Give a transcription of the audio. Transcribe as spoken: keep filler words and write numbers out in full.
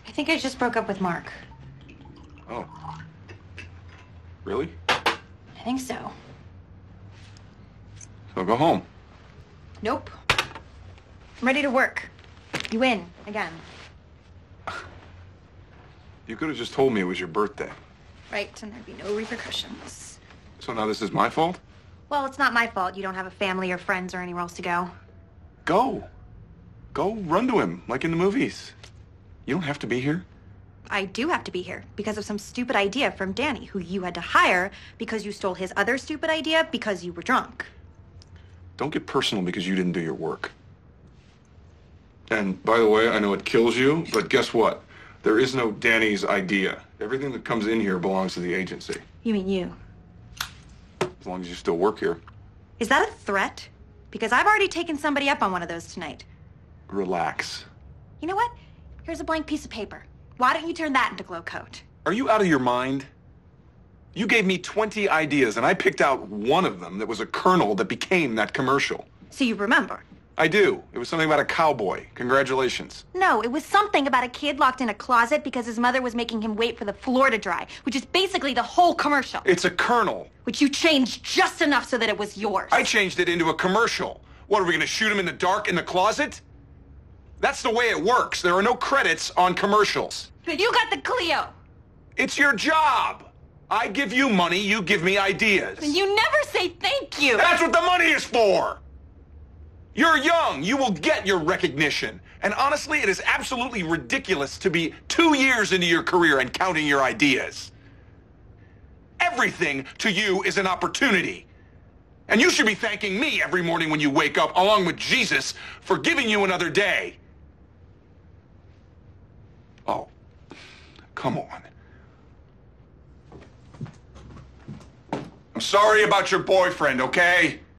I think I just broke up with Mark. Oh. Really? I think so. So go home. Nope. I'm ready to work. You win, again. You could have just told me it was your birthday. Right, and there'd be no repercussions. So now this is my fault? Well, it's not my fault you don't have a family or friends or anywhere else to go. Go. Go run to him, like in the movies. You don't have to be here. I do have to be here because of some stupid idea from Danny, who you had to hire because you stole his other stupid idea because you were drunk. Don't get personal because you didn't do your work. And by the way, I know it kills you, but guess what? There is no Danny's idea. Everything that comes in here belongs to the agency. You mean you? As long as you still work here. Is that a threat? Because I've already taken somebody up on one of those tonight. Relax. You know what? Here's a blank piece of paper. Why don't you turn that into glow coat? Are you out of your mind? You gave me twenty ideas, and I picked out one of them that was a kernel that became that commercial. So you remember? I do. It was something about a cowboy. Congratulations. No, it was something about a kid locked in a closet because his mother was making him wait for the floor to dry, which is basically the whole commercial. It's a kernel. Which you changed just enough so that it was yours. I changed it into a commercial. What, are we going to shoot him in the dark in the closet? That's the way it works. There are no credits on commercials. You got the Clio. It's your job. I give you money, you give me ideas. And you never say thank you. That's what the money is for. You're young. You will get your recognition. And honestly, it is absolutely ridiculous to be two years into your career and counting your ideas. Everything to you is an opportunity. And you should be thanking me every morning when you wake up, along with Jesus, for giving you another day. Oh, come on. I'm sorry about your boyfriend, okay?